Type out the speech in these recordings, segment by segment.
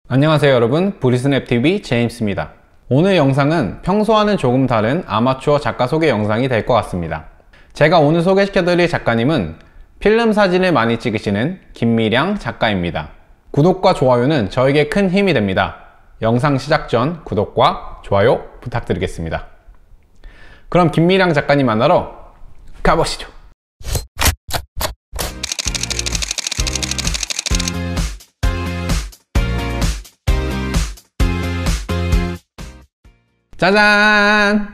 안녕하세요 여러분, 브리스냅TV 제임스입니다. 오늘 영상은 평소와는 조금 다른 아마추어 작가 소개 영상이 될 것 같습니다. 제가 오늘 소개시켜드릴 작가님은 필름 사진을 많이 찍으시는 김미량 작가입니다. 구독과 좋아요는 저에게 큰 힘이 됩니다. 영상 시작 전 구독과 좋아요 부탁드리겠습니다. 그럼 김미량 작가님 만나러 가보시죠. 짜잔!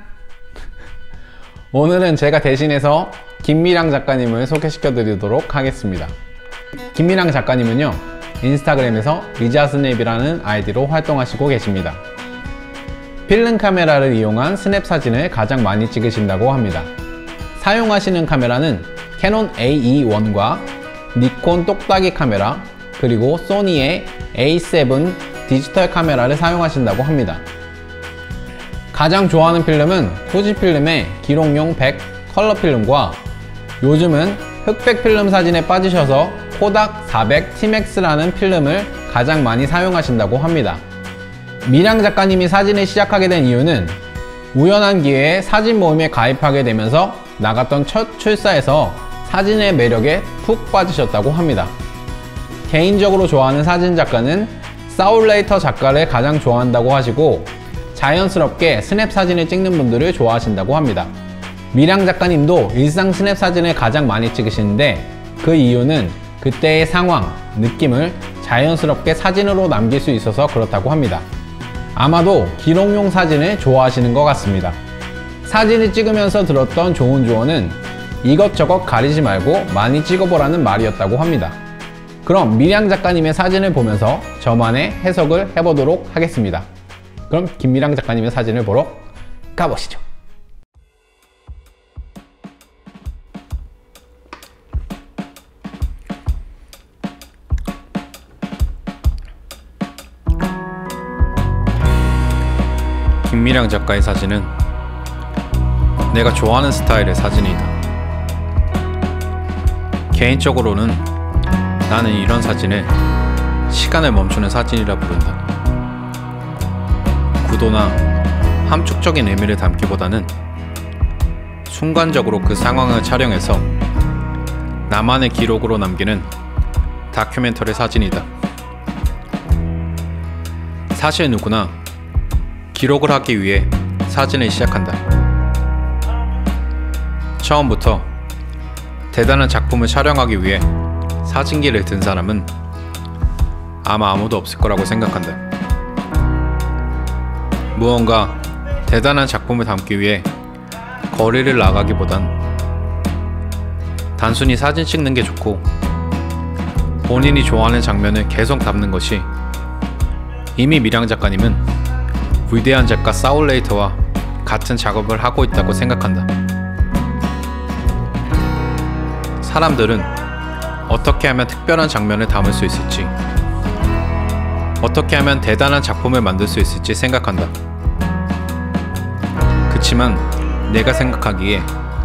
오늘은 제가 대신해서 김미량 작가님을 소개시켜 드리도록 하겠습니다. 김미량 작가님은요, 인스타그램에서 리자스냅이라는 아이디로 활동하시고 계십니다. 필름 카메라를 이용한 스냅 사진을 가장 많이 찍으신다고 합니다. 사용하시는 카메라는 캐논 AE1과 니콘 똑딱이 카메라, 그리고 소니의 A7 디지털 카메라를 사용하신다고 합니다. 가장 좋아하는 필름은 후지필름의 기록용 100 컬러 필름과 요즘은 흑백 필름 사진에 빠지셔서 코닥 400 T-MAX라는 필름을 가장 많이 사용하신다고 합니다. 미량 작가님이 사진을 시작하게 된 이유는 우연한 기회에 사진 모임에 가입하게 되면서 나갔던 첫 출사에서 사진의 매력에 푹 빠지셨다고 합니다. 개인적으로 좋아하는 사진 작가는 사울레이터 작가를 가장 좋아한다고 하시고, 자연스럽게 스냅 사진을 찍는 분들을 좋아하신다고 합니다. 미량 작가님도 일상 스냅 사진을 가장 많이 찍으시는데, 그 이유는 그때의 상황, 느낌을 자연스럽게 사진으로 남길 수 있어서 그렇다고 합니다. 아마도 기록용 사진을 좋아하시는 것 같습니다. 사진을 찍으면서 들었던 좋은 조언은 이것저것 가리지 말고 많이 찍어보라는 말이었다고 합니다. 그럼 미량 작가님의 사진을 보면서 저만의 해석을 해보도록 하겠습니다. 그럼 김미량 작가님의 사진을 보러 가보시죠. 김미량 작가의 사진은 내가 좋아하는 스타일의 사진이다. 개인적으로는 나는 이런 사진을 시간을 멈추는 사진이라 부른다. 구도나 함축적인 의미를 담기보다는 순간적으로 그 상황을 촬영해서 나만의 기록으로 남기는 다큐멘터리 사진이다. 사실 누구나 기록을 하기 위해 사진을 시작한다. 처음부터 대단한 작품을 촬영하기 위해 사진기를 든 사람은 아마 아무도 없을 거라고 생각한다. 무언가 대단한 작품을 담기 위해 거리를 나가기보단 단순히 사진 찍는 게 좋고, 본인이 좋아하는 장면을 계속 담는 것이, 이미 미량 작가님은 위대한 작가 사울레이터와 같은 작업을 하고 있다고 생각한다. 사람들은 어떻게 하면 특별한 장면을 담을 수 있을지, 어떻게 하면 대단한 작품을 만들 수 있을지 생각한다. 그치만 내가 생각하기에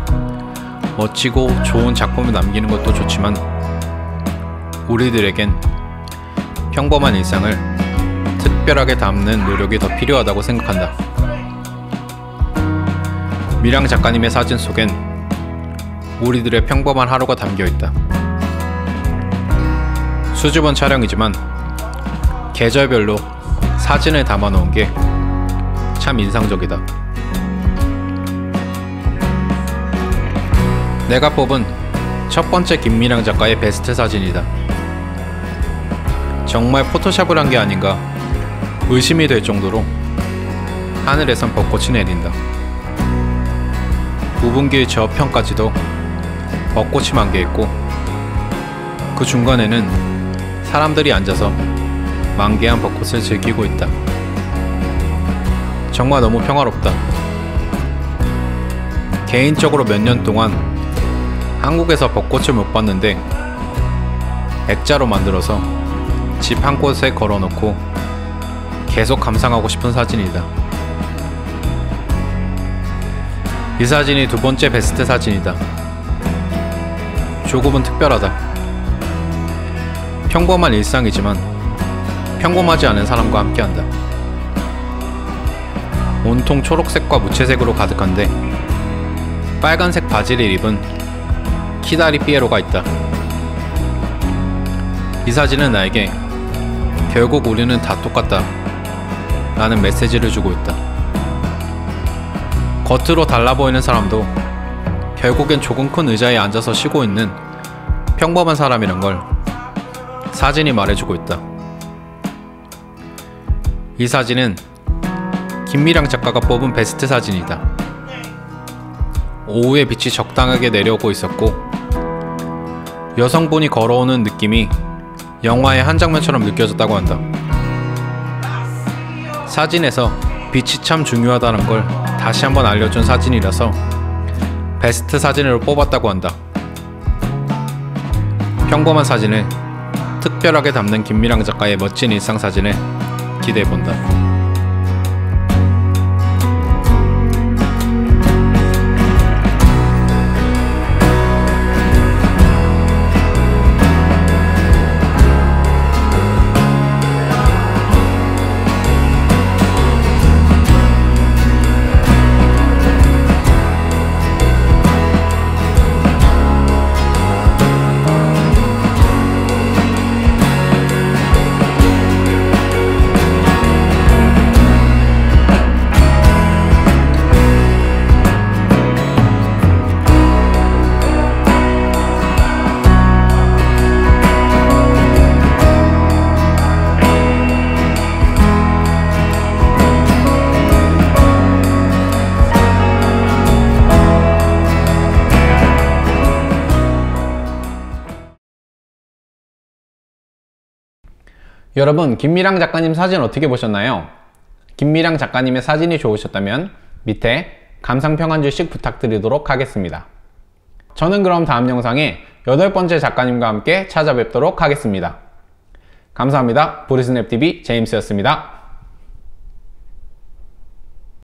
멋지고 좋은 작품을 남기는 것도 좋지만, 우리들에겐 평범한 일상을 특별하게 담는 노력이 더 필요하다고 생각한다. 미량 작가님의 사진 속엔 우리들의 평범한 하루가 담겨있다. 수줍은 촬영이지만 계절별로 사진을 담아놓은 게 참 인상적이다. 내가 뽑은 첫 번째 김미량 작가의 베스트 사진이다. 정말 포토샵을 한 게 아닌가 의심이 될 정도로 하늘에선 벚꽃이 내린다. 우분길 저편까지도 벚꽃이 만개했고, 그 중간에는 사람들이 앉아서 만개한 벚꽃을 즐기고 있다. 정말 너무 평화롭다. 개인적으로 몇 년 동안 한국에서 벚꽃을 못 봤는데 액자로 만들어서 집 한 곳에 걸어놓고 계속 감상하고 싶은 사진이다. 이 사진이 두 번째 베스트 사진이다. 조금은 특별하다. 평범한 일상이지만 평범하지 않은 사람과 함께한다. 온통 초록색과 무채색으로 가득한데 빨간색 바지를 입은 키다리 삐에로가 있다. 이 사진은 나에게 결국 우리는 다 똑같다 라는 메시지를 주고 있다. 겉으로 달라 보이는 사람도 결국엔 조금 큰 의자에 앉아서 쉬고 있는 평범한 사람이란 걸 사진이 말해주고 있다. 이 사진은 김미량 작가가 뽑은 베스트 사진이다. 오후에 빛이 적당하게 내려오고 있었고 여성분이 걸어오는 느낌이 영화의 한 장면처럼 느껴졌다고 한다. 사진에서 빛이 참 중요하다는 걸 다시 한번 알려준 사진이라서 베스트 사진으로 뽑았다고 한다. 평범한 사진을 특별하게 담는 김미량 작가의 멋진 일상 사진을 기대해본다. 여러분, 김미량 작가님 사진 어떻게 보셨나요? 김미량 작가님의 사진이 좋으셨다면 밑에 감상평 한 줄씩 부탁드리도록 하겠습니다. 저는 그럼 다음 영상에 8번째 작가님과 함께 찾아뵙도록 하겠습니다. 감사합니다. 보리스냅TV 제임스였습니다.